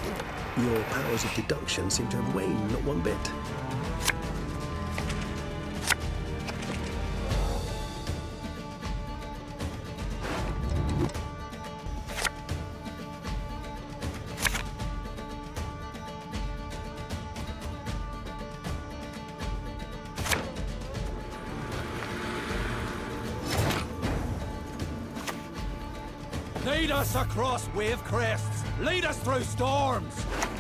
Your powers of deduction seem to have waned not one bit. Lead us across wave crests! Lead us through storms!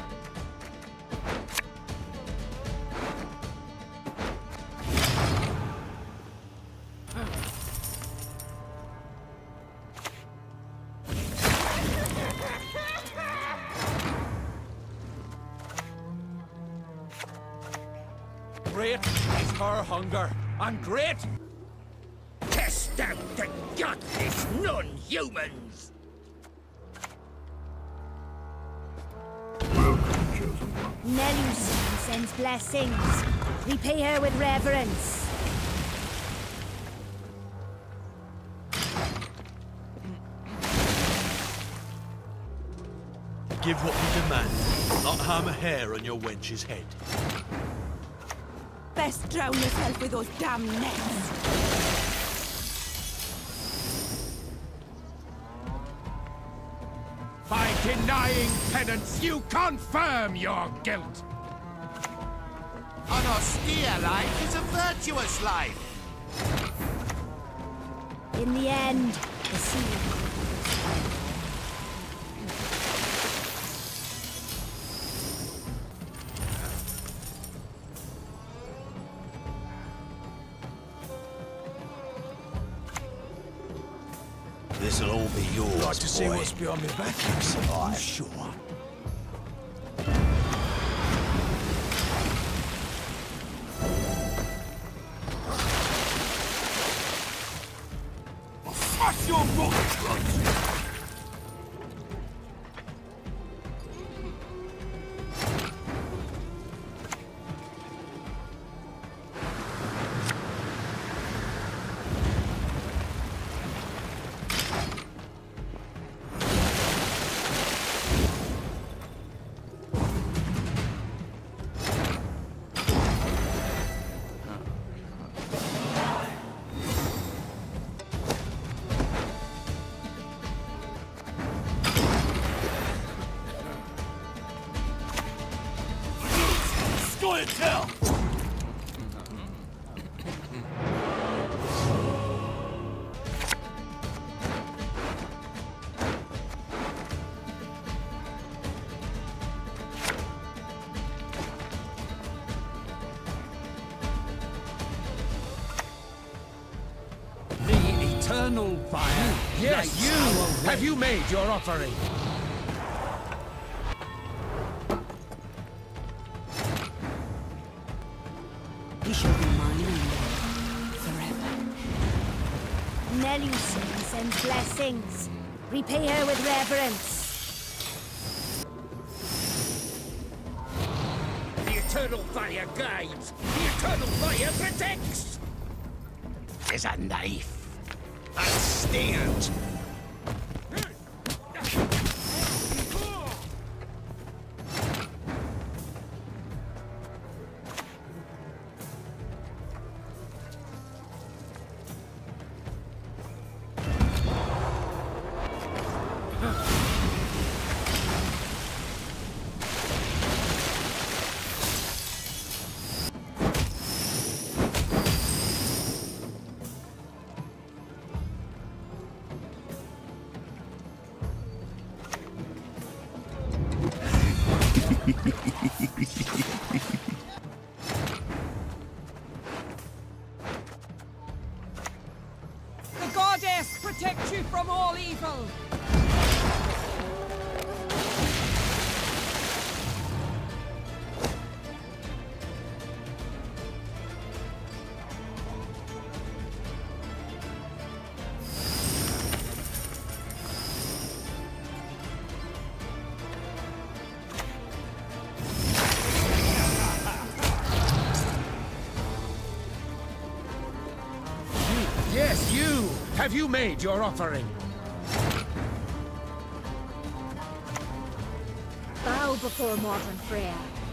Great is her hunger, and great... Test out the godless non-humans! Nelusi sends blessings. Repay her with reverence. Give what we demand, not harm a hair on your wench's head. Best drown yourself with those damn nets. By denying penance, you confirm your guilt! An austere life is a virtuous life! In the end, the sea. This'll all be yours, Like to see what's beyond my back, you sure? Smash your butt! Tell! The eternal fire. Yes, you! Have you made your offering? We shall be mine forever. Nelusi sends blessings. Repay her with reverence. The eternal fire guides. The eternal fire protects. There's a knife. A stand. The goddess protects you from all evil. Yes, you! Have you made your offering? Bow before modern Freya.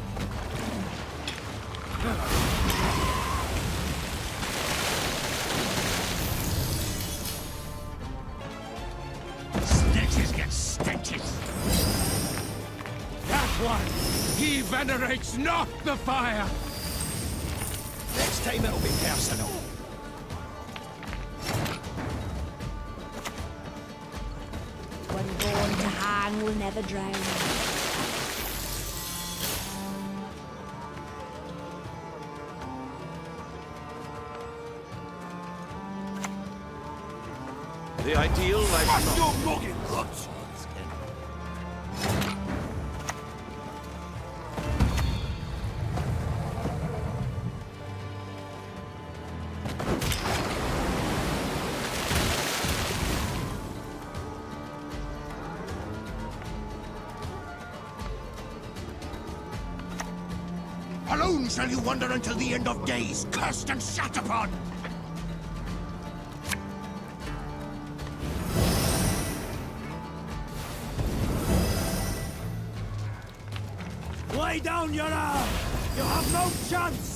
Snitches get stitches. That one! He venerates not the fire! Next time it'll be personal. One born to hang will never drown. The ideal life. What's your mugging, Roots? Alone shall you wander until the end of days, cursed and shat upon! Lay down your arm! You have no chance!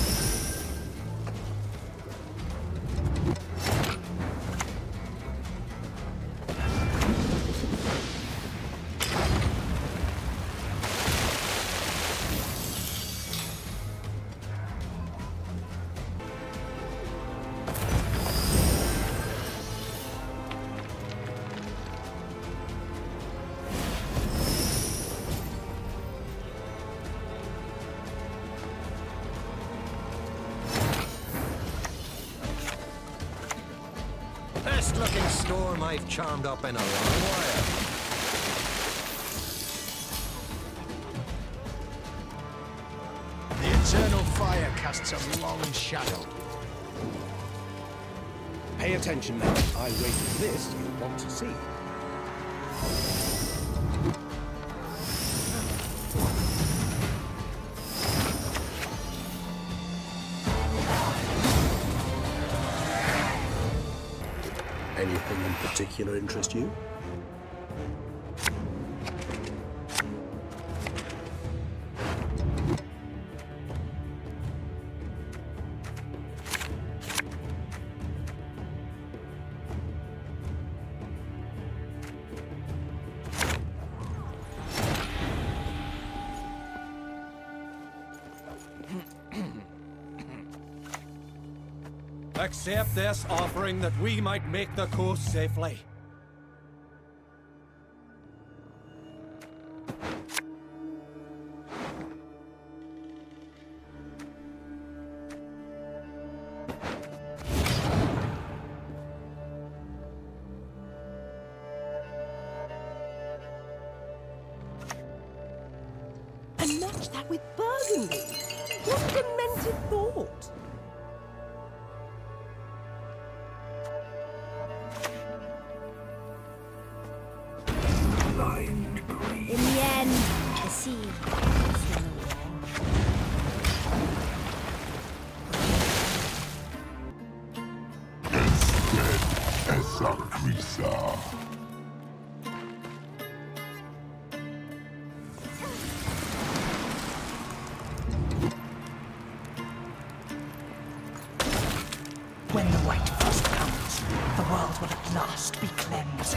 Best-looking storm I've charmed up in a long while. The eternal fire casts a long shadow. Pay attention now. I waited this you want to see. Anything in particular interest you? Accept this offering that we might make the coast safely. And match that with Burgundy. What demented thought? In the end, the sea is no When the white frost comes, the world will at last be cleansed.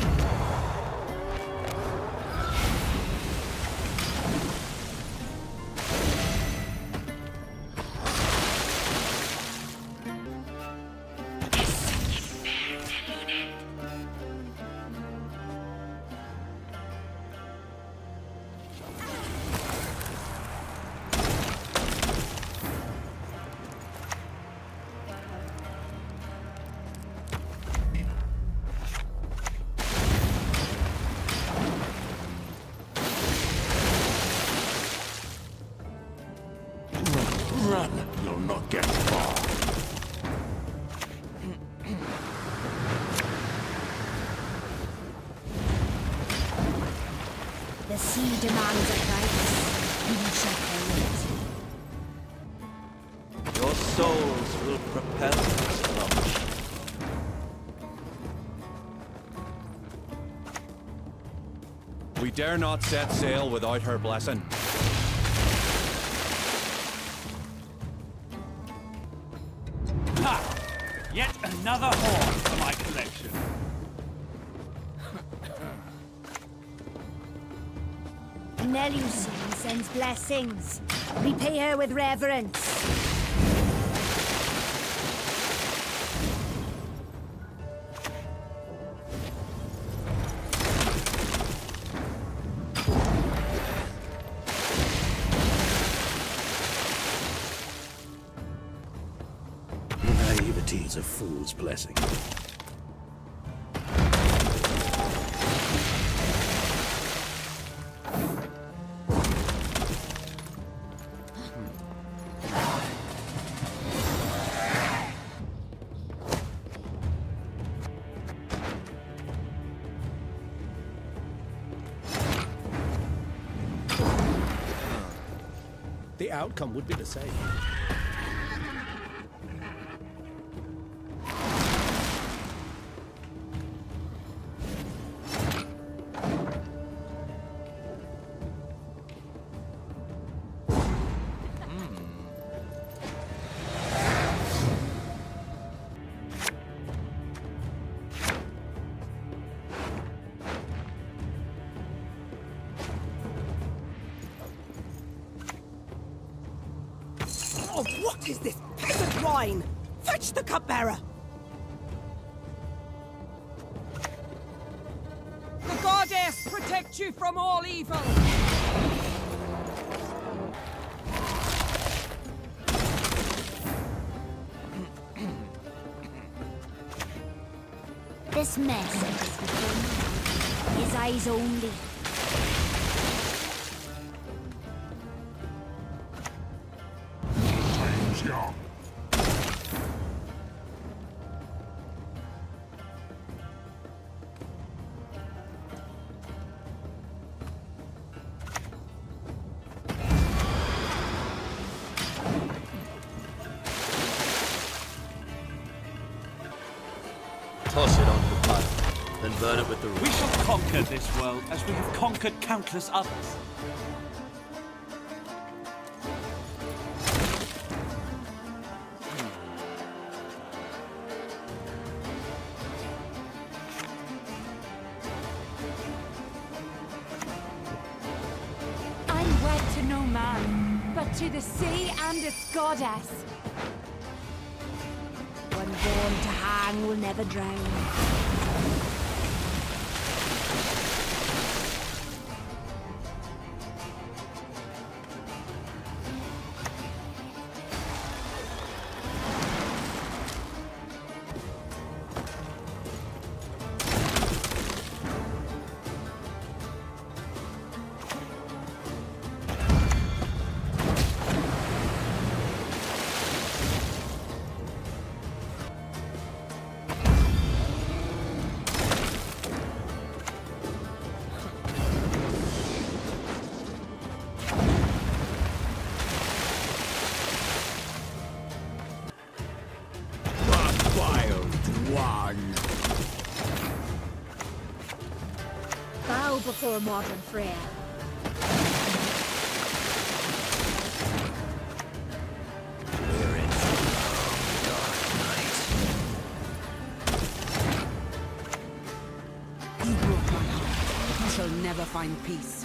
Run! You'll not get far. The sea demands a price. We shall pay it. Your souls will propel this launch. We dare not set sail without her blessing. Ha! Yet another horn for my collection. Nelusin sends blessings. Repay her with reverence. Naivety is a fool's blessing. The outcome would be the same. Oh, what is this peasant wine? Fetch the cupbearer! The goddess protect you from all evil! This mess is within his eyes only. Toss it onto the pile, then burn it with the root. We shall conquer this world as we have conquered countless others. I'm wed to no man, but to the sea and its goddess. One born to hang will never drown. Bow before modern Freya. We're in for a dark night. You broke my heart. You shall never find peace.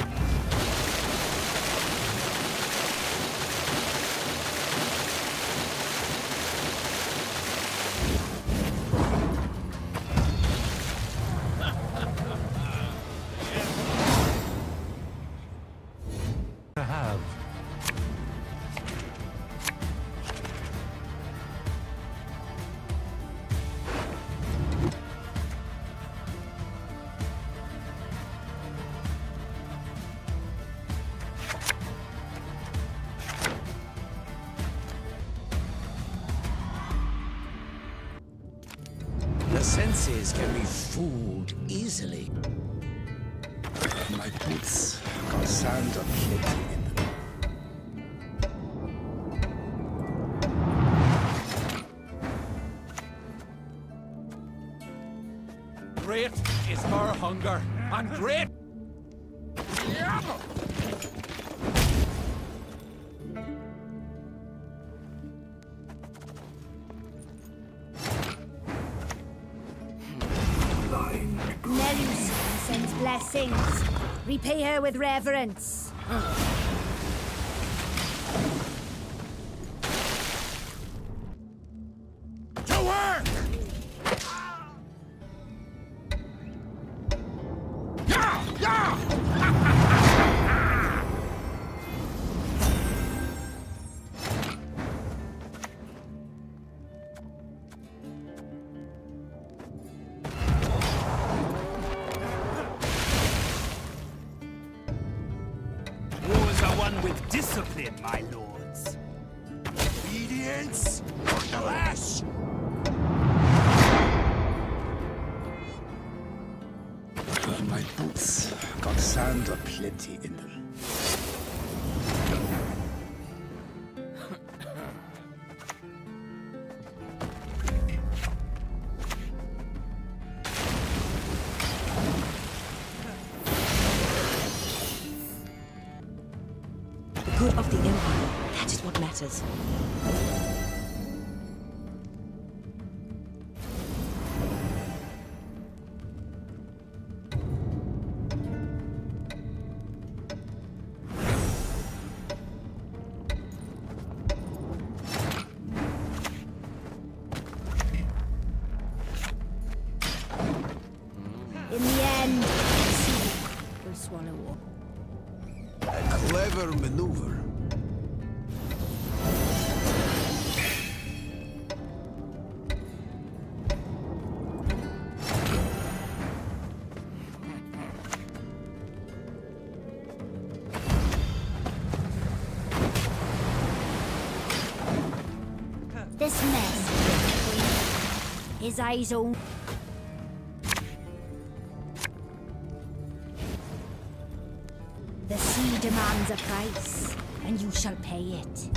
The senses can be fooled easily. My boots got sand of hitting in them. Great is her hunger, and great blessings. Repay her with reverence. To work! Wars are won with discipline, my lords. Obedience or the lash! My boots got sand aplenty in them. The good of the Empire, that is what matters. In the end, the sea will swallow up. A clever maneuver. This mess, his eyes open. The sea demands a price, and you shall pay it.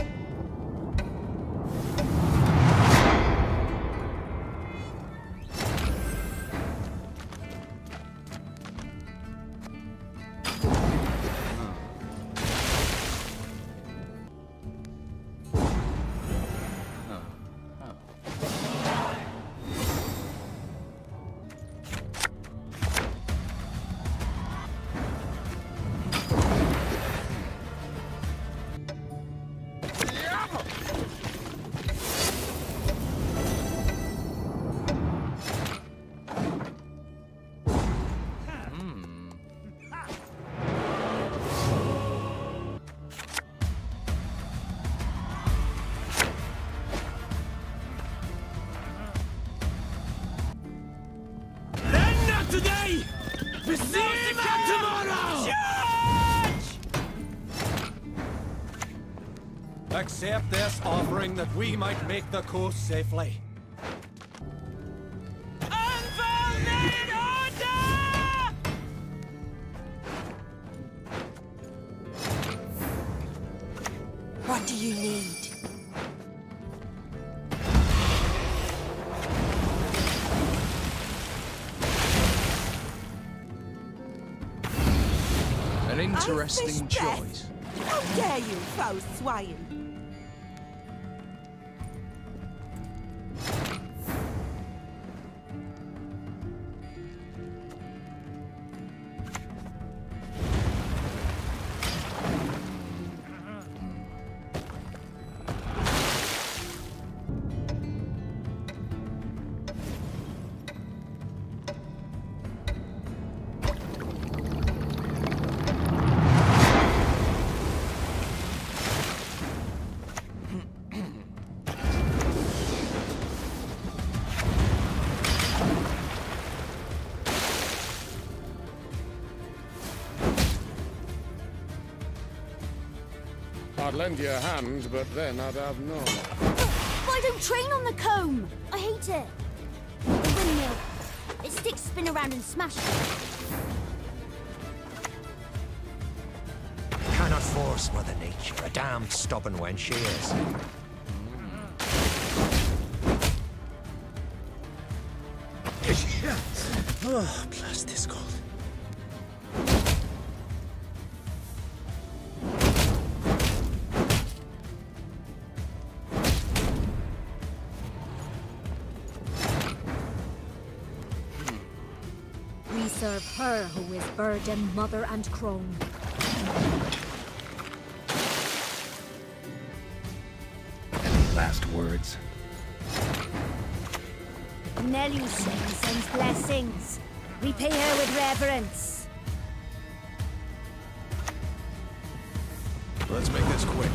Today! Receive tomorrow! Accept this offering that we might make the coast safely. Unfolded order! What do you need? An interesting choice. How dare you, foul swine! I'd lend you a hand, but then I'd have none. Why don't train on the comb? I hate it. The windmill. Its sticks spin around and smash. Cannot force Mother Nature, a damned stubborn when she is. Oh, blast this cold. serve her who is burden, mother and crone. Any last words? Nelusin sends blessings. We pay her with reverence. Let's make this quick.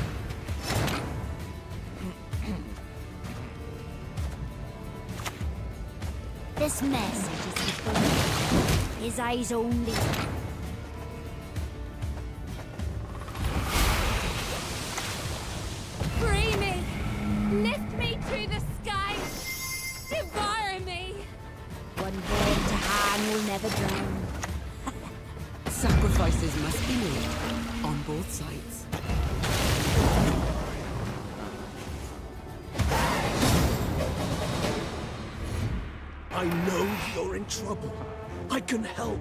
This message is before him. His eyes only. Free me! Lift me to the sky! Devour me! One born to hang will never drown. Sacrifices must be made on both sides. I know you're in trouble. I can help.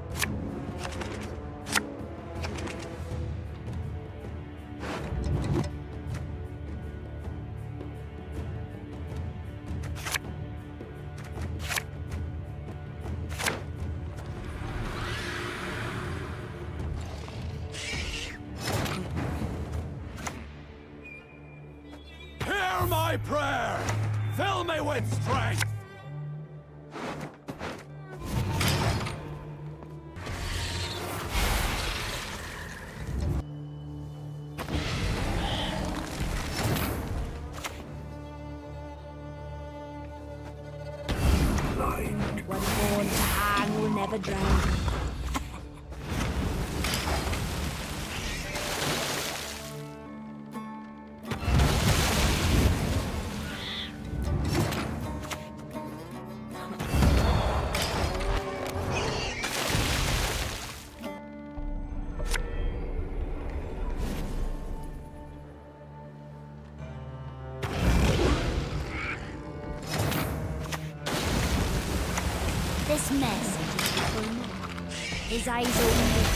Hear my prayer! Fill me with strength! One born to hang will never drown. This message is before him. His eyes only.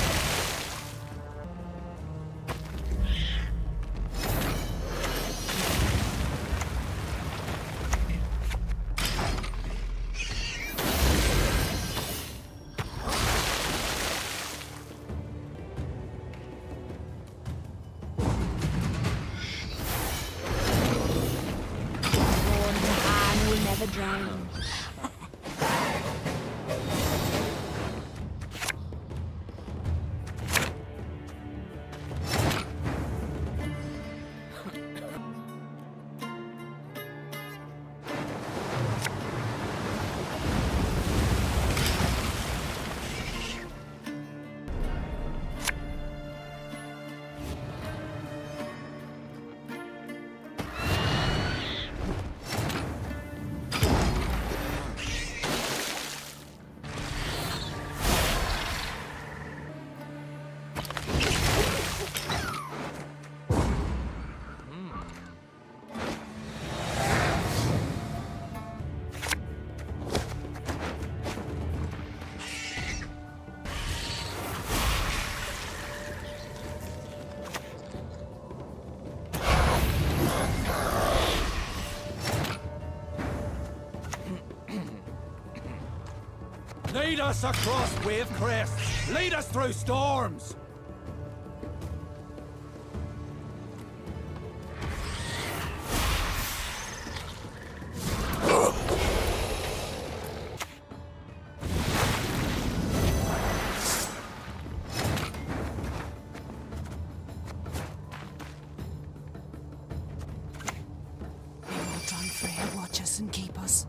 Born to hang will never drown. Lead us across wave crests! Lead us through storms! John Freya, watch us and keep us.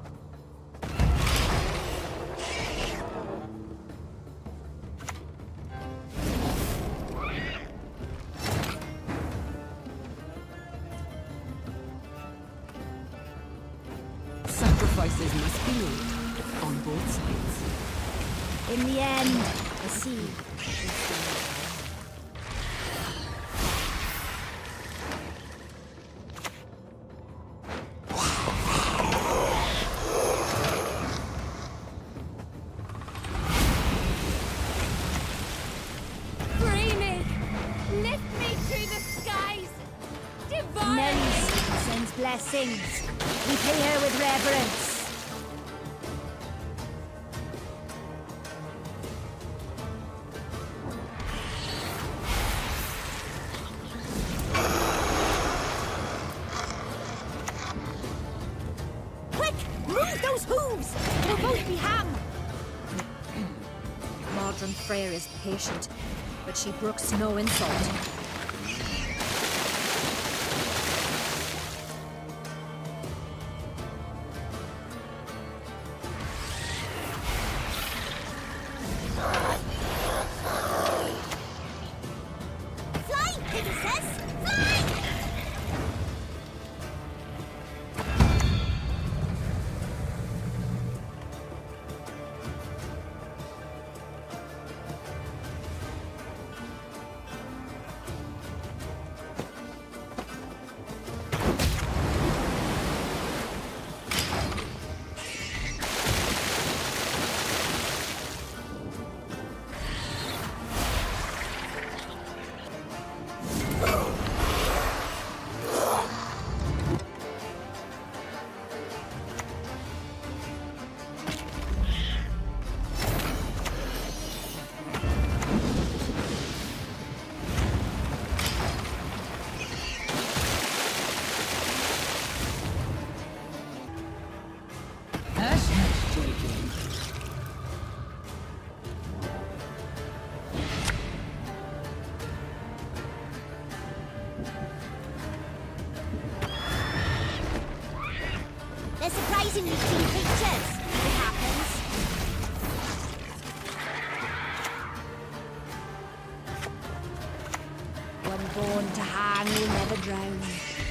Sacrifices must be made on both sides. In the end, the sea. Free me! Lift me to the skies! Devour me! Nelusin sends blessings. We pay her with reverence. Patron Freyr is patient, but she brooks no insult. They're surprisingly clean pictures, if it happens. One born to hang will never drown.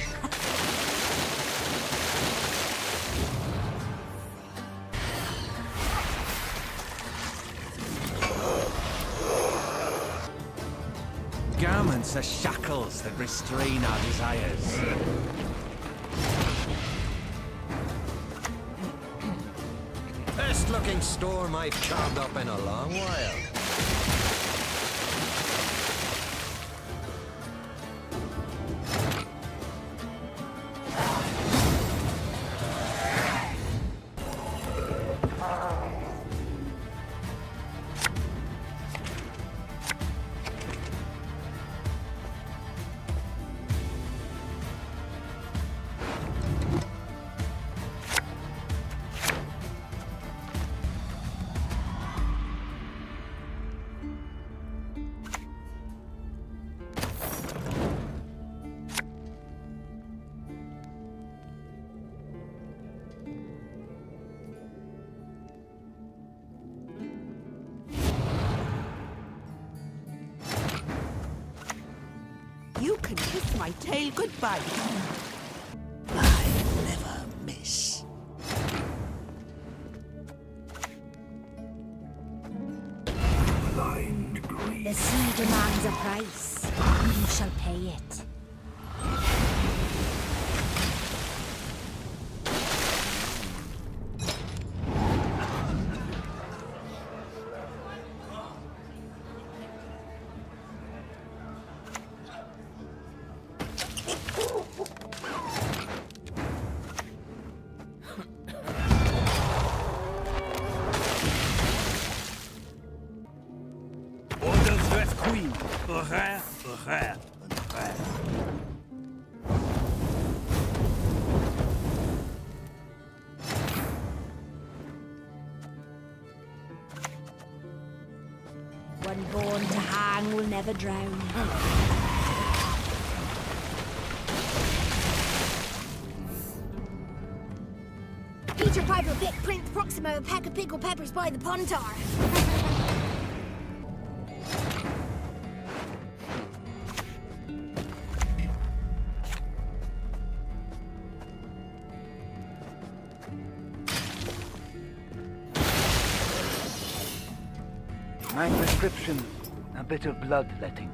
Garments are shackles that restrain our desires. Best-looking storm I've charmed up in a long while. You can kiss my tail goodbye. I'll never miss. Blind greed. The sea demands a price, and you shall pay it. One born to hang will never drown. Peter Piper picked Prince Proximo a pack of pickled peppers by the Pontar. My prescription, a bit of bloodletting.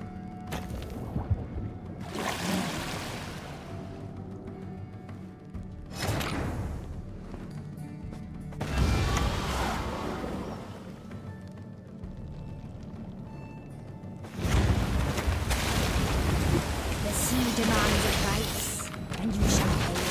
The sea demands a price, and you shall pay it.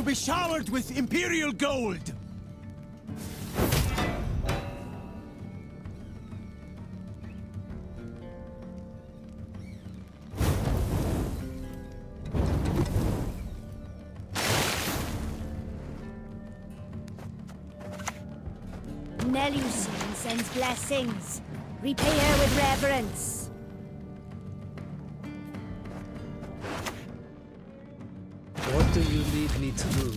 to be showered with Imperial gold! Nelusian sends blessings. Repay her with reverence. What do you need me to do?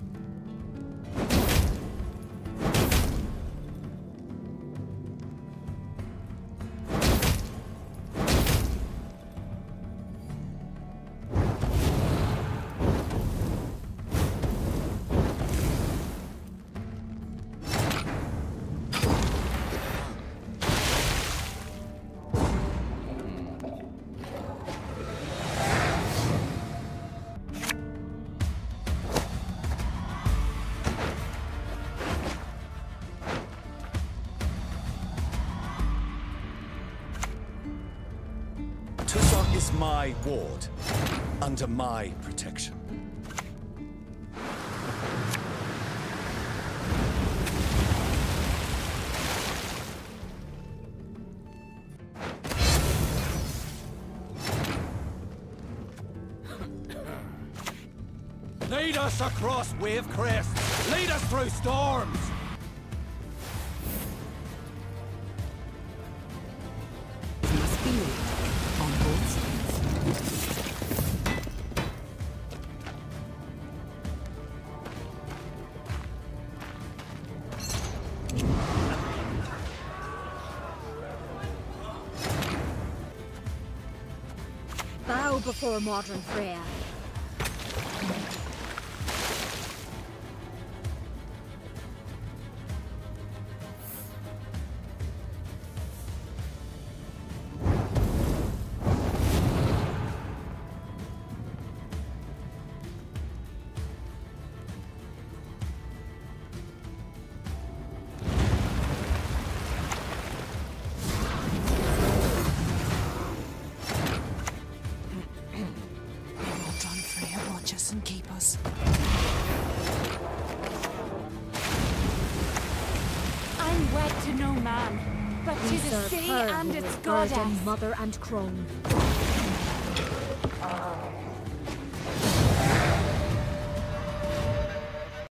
Is my ward, under my protection. Lead us across wave crests! Lead us through storms! Must be moved on both sides. Bow before modern Freya. And keep us. I'm wed to no man, but to the sea and its goddess. Mother and crone.